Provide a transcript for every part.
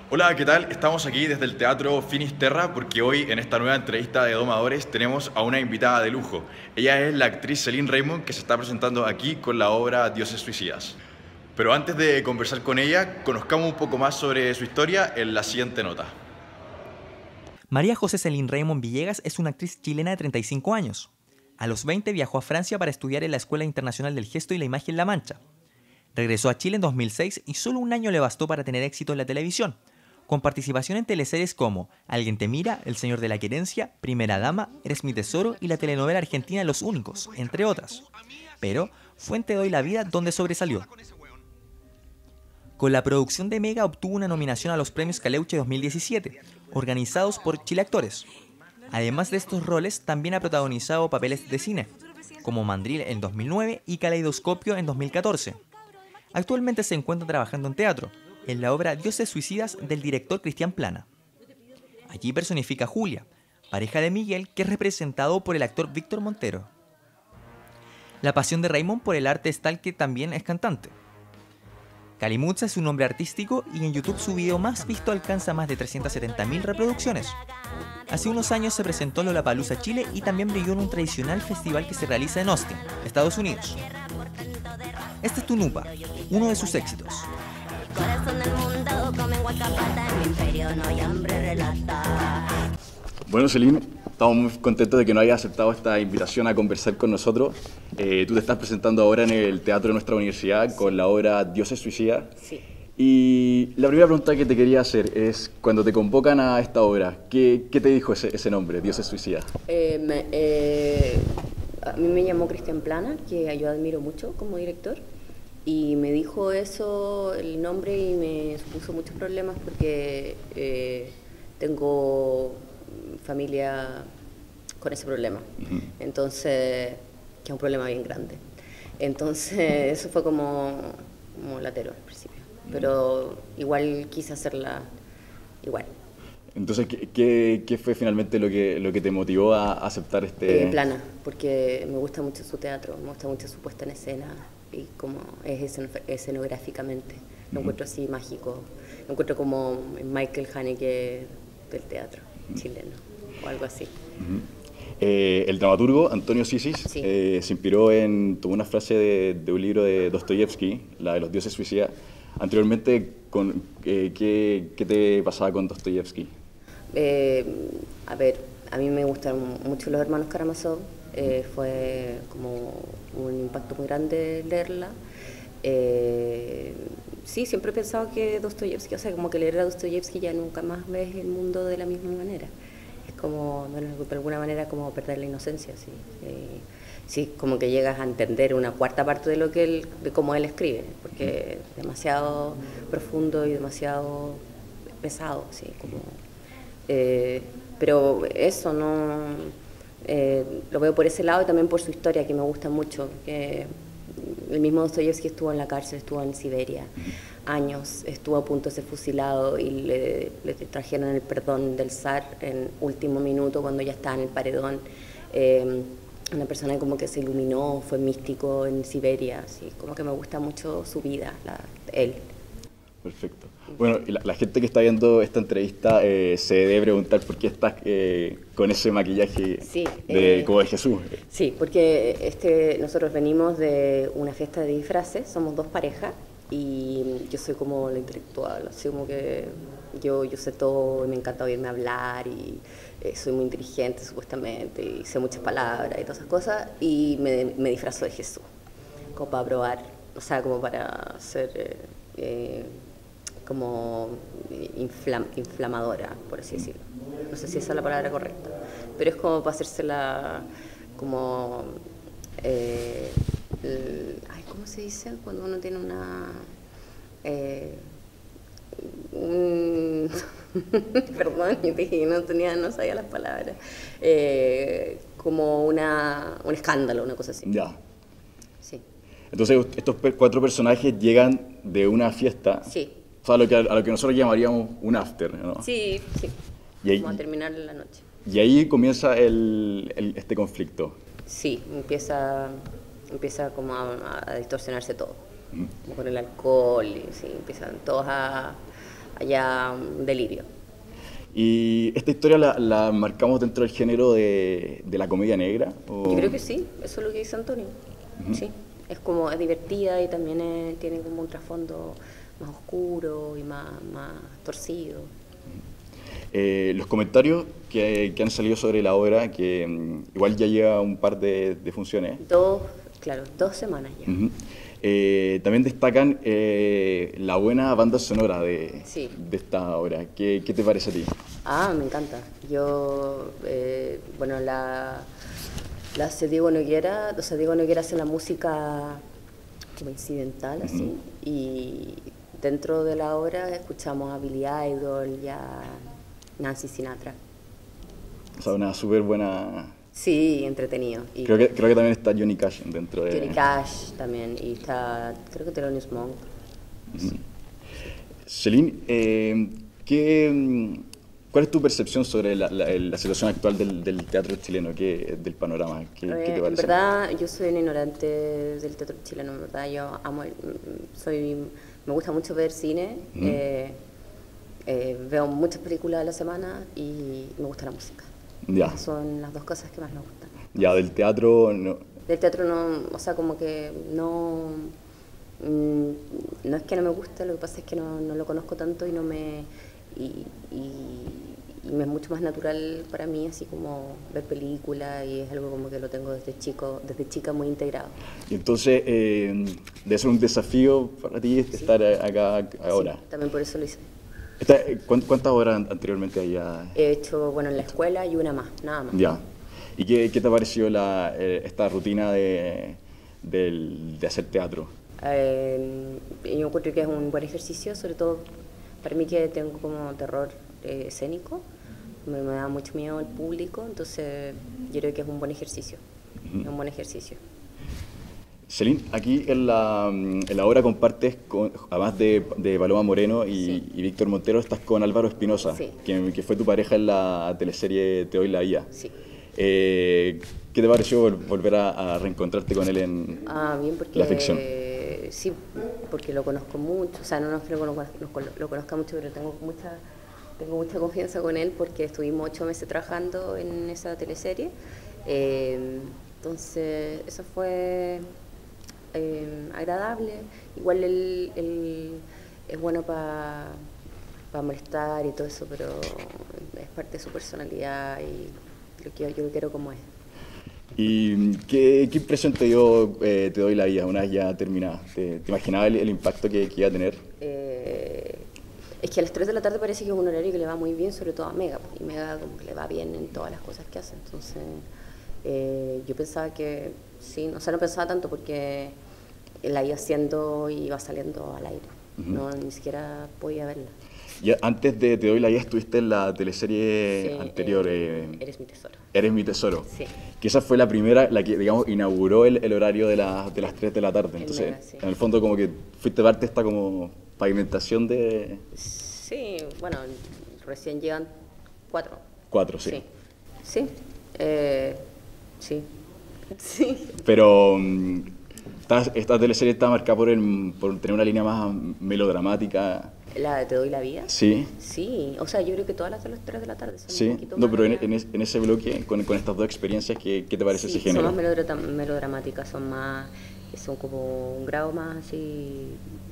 Hola, ¿qué tal? Estamos aquí desde el Teatro Finisterra porque hoy en esta nueva entrevista de Domadores tenemos a una invitada de lujo. Ella es la actriz Celine Raymond que se está presentando aquí con la obra Dioses Suicidas. Pero antes de conversar con ella, conozcamos un poco más sobre su historia en la siguiente nota. María José Celín Raymond Villegas es una actriz chilena de 35 años. A los 20 viajó a Francia para estudiar en la Escuela Internacional del Gesto y la Imagen La Mancha. Regresó a Chile en 2006 y solo un año le bastó para tener éxito en la televisión, con participación en teleseries como Alguien te mira, El Señor de la Querencia, Primera Dama, Eres mi tesoro y la telenovela argentina Los Únicos, entre otras. Pero fue en Te doy la vida donde sobresalió. Con la producción de Mega obtuvo una nominación a los premios Caleuche 2017, organizados por Chile Actores. Además de estos roles, también ha protagonizado papeles de cine, como Mandril en 2009 y Caleidoscopio en 2014. Actualmente se encuentra trabajando en teatro, en la obra Dioses Suicidas del director Cristian Plana. Allí personifica a Julia, pareja de Miguel, que es representado por el actor Víctor Montero. La pasión de Raymond por el arte es tal que también es cantante. Calimutza es un nombre artístico y en YouTube su video más visto alcanza más de 370.000 reproducciones. Hace unos años se presentó en Lollapalooza Chile y también brilló en un tradicional festival que se realiza en Austin, Estados Unidos. Este es Tunupa, uno de sus éxitos. Bueno, Celine, estamos muy contentos de que nos hayas aceptado esta invitación a conversar con nosotros. Tú te estás presentando ahora en el teatro de nuestra universidad con la obra Dioses Suicidas. Sí. Y la primera pregunta que te quería hacer es, cuando te convocan a esta obra, ¿qué te dijo ese nombre, Dioses Suicidas? A mí me llamó Cristian Plana, que yo admiro mucho como director, y me dijo eso, el nombre, y me supuso muchos problemas porque tengo familia con ese problema. Entonces, que es un problema bien grande. Entonces, eso fue como latero al principio. Pero igual quise hacerla igual. Entonces, ¿qué fue finalmente lo que te motivó a aceptar este...? Plana, porque me gusta mucho su teatro, me gusta mucho su puesta en escena y cómo es escenográficamente. Lo encuentro así mágico. Lo encuentro como Michael Haneke del teatro chileno o algo así. El dramaturgo Antonio Sisis Sí. se inspiró tomó una frase de un libro de Dostoyevsky, la de los dioses suicidas. Anteriormente, ¿qué te pasaba con Dostoyevsky? A ver, a mí me gustan mucho los hermanos Karamazov, fue como un impacto muy grande leerla. Sí, siempre he pensado que Dostoyevsky, o sea, como que leer a Dostoyevsky ya nunca más ves el mundo de la misma manera. Es como, bueno, de alguna manera, como perder la inocencia, sí. Sí, como que llegas a entender una cuarta parte de cómo él escribe, porque es demasiado profundo y demasiado pesado, sí, como... pero eso no lo veo por ese lado, y también por su historia, que me gusta mucho, que el mismo Dostoyevsky estuvo en la cárcel, estuvo en Siberia años, estuvo a punto de ser fusilado y le trajeron el perdón del zar en último minuto, cuando ya estaba en el paredón. Una persona como que se iluminó, fue místico en Siberia, así como que me gusta mucho su vida, él. Perfecto. Bueno, y la gente que está viendo esta entrevista se debe preguntar por qué estás con ese maquillaje Sí, como de Jesús. Sí, porque nosotros venimos de una fiesta de disfraces, somos dos parejas, y yo soy como la intelectual, así como que yo sé todo y me encanta oírme hablar, y soy muy inteligente supuestamente, y sé muchas palabras y todas esas cosas, y me disfrazo de Jesús, como para probar, o sea, como para ser... como inflamadora, por así decirlo. No sé si esa es la palabra correcta, pero es como para hacérsela como... ¿cómo se dice? Cuando uno tiene una... perdón, yo dije que no sabía las palabras. Como un escándalo, una cosa así. Ya. Sí. Entonces, estos cuatro personajes llegan de una fiesta. Sí. O sea, a lo que nosotros llamaríamos un after, ¿no? Sí, sí. Y ahí, Vamos a terminar la noche. y ahí comienza este conflicto. Sí, empieza como a distorsionarse todo, como con el alcohol, y sí, empiezan todos allá un delirio. ¿Y esta historia la marcamos dentro del género de la comedia negra? ¿O? Yo creo que sí, eso es lo que dice Antonio. Sí, es divertida y también tiene como un trasfondo más oscuro y más torcido. Los comentarios que han salido sobre la obra, que igual ya lleva un par de funciones. 2 semanas ya. También destacan la buena banda sonora de Sí. esta obra. ¿Qué te parece a ti? Me encanta. Yo, bueno, la hace Diego Noguera, o sea, Diego Noguera hace la música como incidental, así, y dentro de la obra escuchamos a Billy Idol y a Nancy Sinatra. O sea, una súper buena... Sí, entretenido. Y Creo que también está Johnny Cash dentro de... Johnny Cash también, y está, creo que Thelonious Monk. Celine, ¿cuál es tu percepción sobre la situación actual del teatro chileno, del panorama? ¿Qué te parece? En verdad, yo soy un ignorante del teatro chileno, en verdad, yo amo, me gusta mucho ver cine, veo muchas películas a la semana y me gusta la música. Ya. Son las 2 cosas que más me gustan. Ya, del teatro no. Del teatro no, o sea, como que no es que no me guste, lo que pasa es que no lo conozco tanto y no me y me es mucho más natural para mí así como ver películas y es algo como que lo tengo desde chica muy integrado. Y entonces, debe ser un desafío para ti estar acá ahora. Sí, también por eso lo hice. ¿Cuántas horas anteriormente había? He hecho, bueno, en la escuela y una más, nada más. Ya. ¿Y qué te ha parecido esta rutina de hacer teatro? Yo encuentro que es un buen ejercicio, sobre todo para mí que tengo como terror escénico, me da mucho miedo el público, entonces yo creo que es un buen ejercicio, es un buen ejercicio. Celine, aquí en la obra compartes, además de Paloma Moreno y Víctor Montero, estás con Álvaro Espinosa, Sí. que fue tu pareja en la teleserie Te doy la vida. Sí. ¿Qué te pareció volver a reencontrarte con él en Bien, porque la ficción? Sí, porque lo conozco mucho, o sea, no es que lo conozca mucho, pero tengo mucha confianza con él porque estuvimos 8 meses trabajando en esa teleserie. Entonces, eso fue agradable. Igual él es bueno para molestar y todo eso, pero es parte de su personalidad y yo lo quiero como es. ¿Y qué impresión te dio Te doy la vida una vez ya terminada? ¿Te imaginabas el impacto que iba a tener? Es que a las 3 de la tarde parece que es un horario que le va muy bien, sobre todo a Mega, y Mega como que le va bien en todas las cosas que hace. Entonces, yo pensaba que sí, o sea, no pensaba tanto porque la iba haciendo y iba saliendo al aire. No, ni siquiera podía verla. Y antes de Te doy la vida estuviste en la teleserie anterior. Eres mi tesoro. Eres mi tesoro. Sí. Que esa fue la primera, la que, digamos, inauguró el horario de las 3 de la tarde. Entonces, Mega, sí. en el fondo, como que fuiste parte de esta como pavimentación de... Sí, bueno, recién llegan 4. 4, sí. Sí. Sí. Sí. Pero esta teleserie está marcada por tener una línea más melodramática. ¿La de Te doy la vida? Sí. Sí, o sea, yo creo que todas las de las 3 de la tarde son un Sí, poquito no, más... pero en ese bloque, con estas dos experiencias, ¿qué te parece ese género? Son más melodramáticas, son como un grado más así,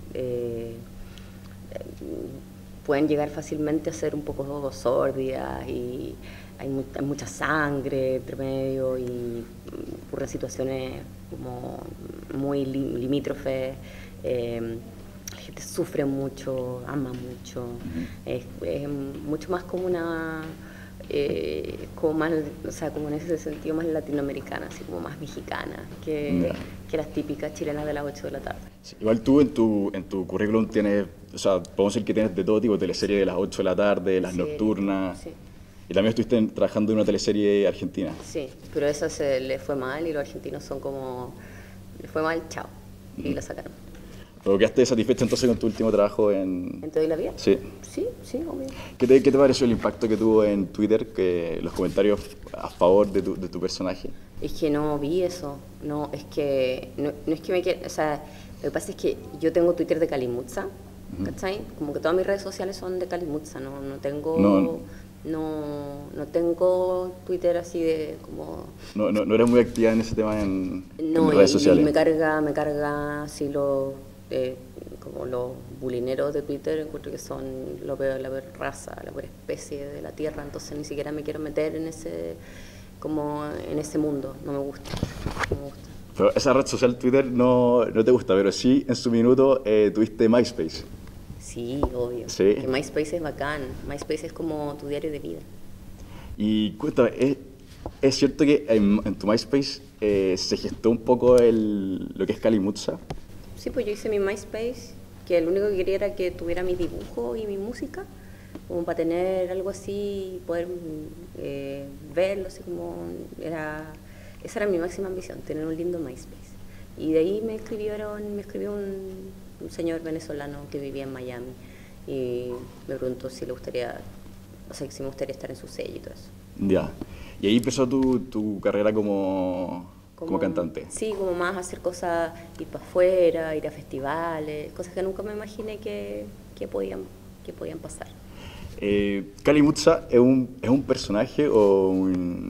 pueden llegar fácilmente a ser un poco sórdidas y hay mucha sangre entre medio y ocurren situaciones como muy limítrofes. La gente sufre mucho, ama mucho, es mucho más como una, como más, o sea, como en ese sentido más latinoamericana, así como más mexicana, que las típicas chilenas de las 8 de la tarde. Sí, igual tú en tu currículum tienes, o sea, podemos decir que tienes de todo tipo, teleserie de las 8 de la tarde, las nocturnas, sí. Y también estuviste trabajando en una teleserie argentina. Sí, pero esa se le fue mal y los argentinos son como, le fue mal, chao, y la sacaron. ¿Pero quedaste satisfecho entonces con tu último trabajo ¿En Te doy la vida? Sí. Sí, obvio. ¿Qué te pareció el impacto que tuvo en Twitter, los comentarios a favor de tu personaje? Es que no vi eso, no es que me quiera, o sea, lo que pasa es que yo tengo Twitter de Calimutza ¿cachai? Como que todas mis redes sociales son de Kalimutsa, no tengo... No. No tengo Twitter así de como... No eres muy activa en ese tema en redes y sociales. me carga así como los bulineros de Twitter, encuentro que son la peor raza, la peor especie de la Tierra, entonces ni siquiera me quiero meter en ese mundo, no me gusta. Pero esa red social Twitter no te gusta, pero sí en su minuto tuviste MySpace. Sí, obvio. Sí. Que MySpace es bacán. MySpace es como tu diario de vida. Y cuéntame, ¿es cierto que en tu MySpace se gestó un poco lo que es Kalimutsa? Sí, pues yo hice mi MySpace, que lo único que quería era que tuviera mis dibujos y mi música, como para tener algo así, poder verlo, así como esa era mi máxima ambición, tener un lindo MySpace. Y de ahí me escribió un señor venezolano que vivía en Miami y me preguntó si le gustaría, si me gustaría estar en su sello y todo eso. Ya. Y ahí empezó tu carrera como cantante. Sí, como más hacer cosas, ir para afuera, ir a festivales, cosas que nunca me imaginé que podían pasar. ¿Kalimutsa es un personaje o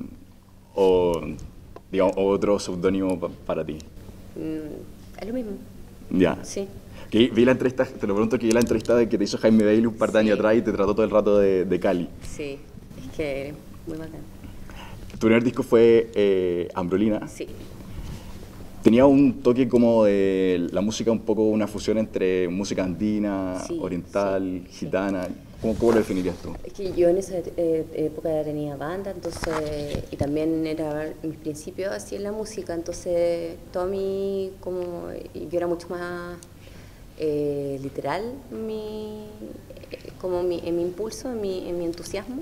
digamos, otro seudónimo para ti? Es lo mismo. Ya. Sí. Que vi la entrevista, te lo pregunto, que vi la entrevista que te hizo Jaime Bailey un par de años atrás y te trató todo el rato de Cali. Sí, es que muy bacán. Tu primer disco fue Ambrolina. Sí. Tenía un toque como de la música, un poco una fusión entre música andina, Sí, oriental, sí. gitana. ¿Cómo lo definirías tú? Es que yo en esa época tenía banda, entonces, y también era mis principios así en la música, entonces todo yo era mucho más literal en mi impulso, en mi entusiasmo.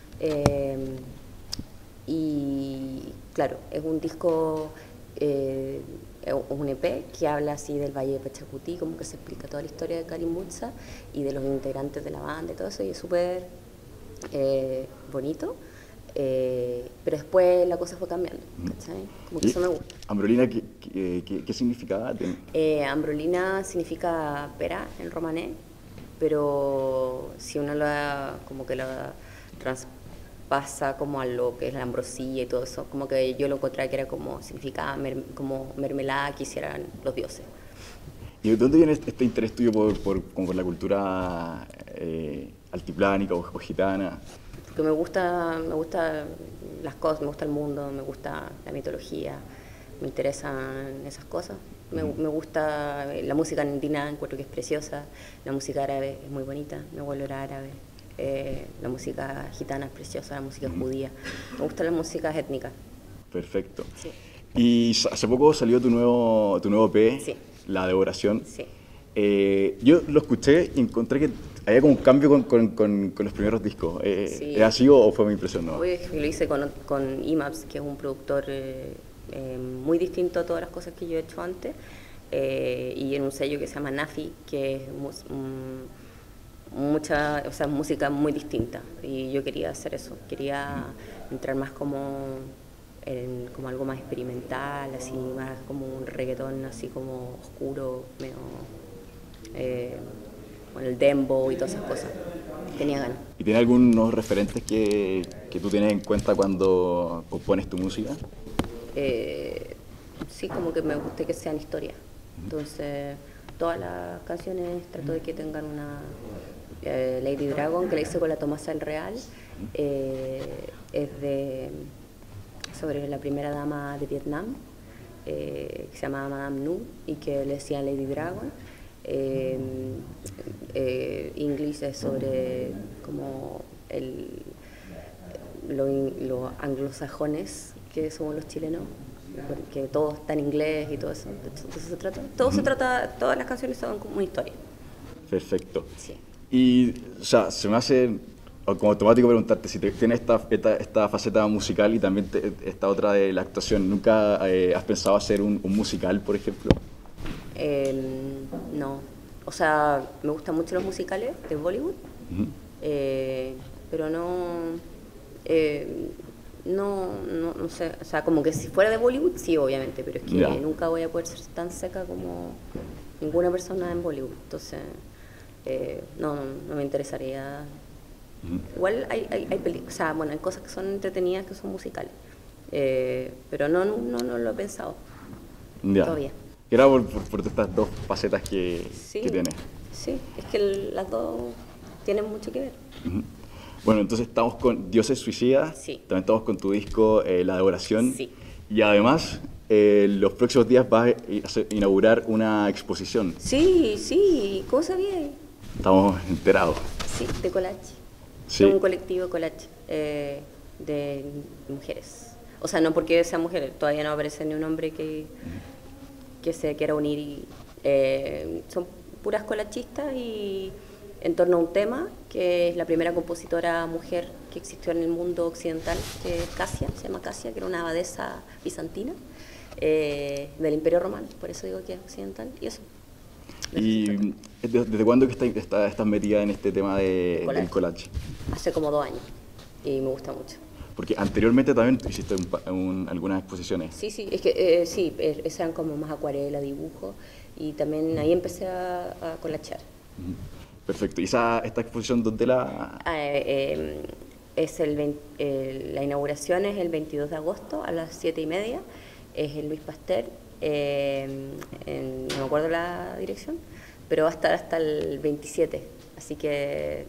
Y claro, es un disco, un EP que habla así del Valle de Pachacutí, como que se explica toda la historia de Kalimutsa y de los integrantes de la banda y todo eso, y es súper bonito, pero después la cosa fue cambiando, ¿cachai? Como que eso me gusta. ¿Ambrolina qué significaba? Ambrolina significa pera en romané, pero si uno como que la traspasa como a lo que es la ambrosía y todo eso, como que yo lo encontré que era como, significaba como mermelada que hicieran los dioses. ¿Y de dónde viene este interés tuyo por la cultura altiplánica o gitana? Porque me gusta las cosas, me gusta el mundo, me gusta la mitología, me interesan esas cosas. Me gusta la música andina, encuentro que es preciosa, la música árabe es muy bonita, mi abuelo era árabe, la música gitana es preciosa, la música judía, me gustan las músicas étnicas. Perfecto. Sí. Y hace poco salió tu nuevo EP, Sí. La Devoración. Sí. Yo lo escuché y encontré que había como un cambio con los primeros discos. Sí. ¿Es así o fue mi impresión? No? Hoy lo hice con IMAPS, que es un productor muy distinto a todas las cosas que yo he hecho antes, y en un sello que se llama Nafi, que es música muy distinta, y yo quería hacer eso, quería entrar más como algo más experimental, así más como un reggaetón así como oscuro, medio con el dembow y todas esas cosas. Tenía ganas. ¿Y tienes algunos referentes que tú tienes en cuenta cuando compones tu música? Sí, como que me gusta que sean historias. Entonces, todas las canciones trato de que tengan una... Lady Dragon, que la hice con la Tomasa del Real, es sobre la primera dama de Vietnam, que se llamaba Madame Nu y que le decían Lady Dragon. English es sobre como los anglosajones que somos los chilenos, porque todo está en inglés y todo eso. Entonces todas las canciones son como una historia. Perfecto. Sí. Y, o sea, se me hace como automático preguntarte si tienes esta faceta musical y también esta otra de la actuación. ¿Nunca has pensado hacer un musical, por ejemplo? No. O sea, me gustan mucho los musicales de Bollywood, pero no sé. O sea, como que si fuera de Bollywood, sí, obviamente, pero es que nunca voy a poder ser tan seca como ninguna persona en Bollywood. Entonces, no me interesaría. Igual hay películas, o sea, bueno, hay cosas que son entretenidas, que son musicales, pero no lo he pensado todavía. Era por estas dos facetas que tienes. Sí, es que las dos tienen mucho que ver. Bueno, entonces estamos con Dioses Suicidas, Sí. También estamos con tu disco La Devoración, Sí. Y además los próximos días vas a inaugurar una exposición. Sí, ¿cómo sabías? Estamos enterados. Sí, de collage. Sí. De un colectivo collage de mujeres. O sea, no porque sean mujeres, todavía no aparece ni un hombre que se quiera unir. Son puras collachistas y en torno a un tema, que es la primera compositora mujer que existió en el mundo occidental, que es Casia, se llama Casia, que era una abadesa bizantina del Imperio Romano, por eso digo que es occidental, y eso. ¿Y desde cuándo que estás metida en este tema del collage? Hace como 2 años, y me gusta mucho. Porque anteriormente también hiciste algunas exposiciones. Sí, es que eran como más acuarela, dibujo, y también ahí empecé a collagear. Perfecto. ¿Y esta exposición dónde la...? La inauguración es el 22 de agosto a las 7:30, es en Luis Pasteur, no me acuerdo la dirección, pero va a estar hasta el 27, así que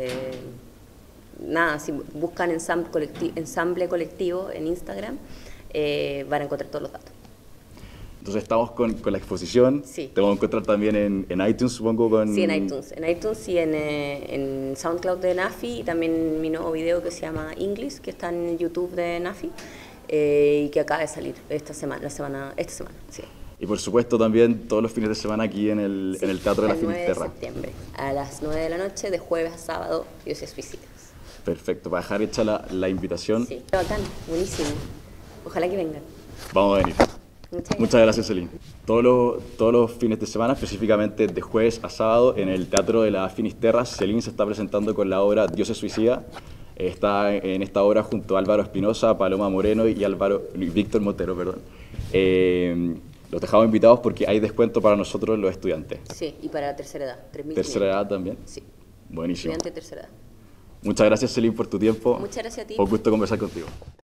nada, si buscan ensamble colectivo en Instagram, van a encontrar todos los datos. Entonces estamos con la exposición, Sí. Te vamos a encontrar también en iTunes, supongo. Sí, en iTunes y en SoundCloud de Nafi, y también mi nuevo video que se llama English, que está en YouTube de Nafi, y que acaba de salir esta semana, sí. Y por supuesto también todos los fines de semana aquí en el Teatro de la Finisterra. El 9 de septiembre, a las 9 de la noche, de jueves a sábado, Dioses Suicidas. Perfecto, para dejar hecha la invitación. Sí, bacán, buenísimo. Ojalá que vengan. Vamos a venir. Muchas gracias, Celine. Todos los fines de semana, específicamente de jueves a sábado, en el Teatro de la Finisterra, Celine se está presentando con la obra Dioses Suicidas. Está en esta obra junto a Álvaro Espinosa, Paloma Moreno y Víctor Montero, perdón. Los dejamos invitados porque hay descuento para nosotros los estudiantes. Sí, y para la tercera edad, 3.500. ¿Tercera edad también? Sí. Buenísimo. Estudiante de tercera edad. Muchas gracias, Celine, por tu tiempo. Muchas gracias a ti. Un gusto conversar contigo.